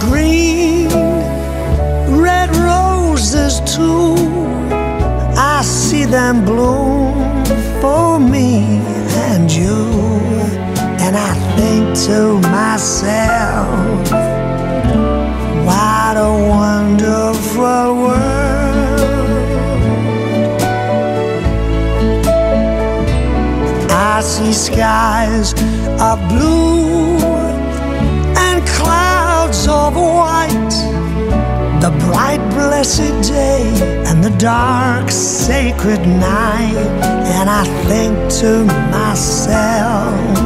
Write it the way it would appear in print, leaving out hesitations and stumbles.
green, red roses too. I see them bloom for me and you. And I think to myself, what a wonderful world. I see skies of blue and clouds of white, the bright blessed day and the dark sacred night. And I think to myself,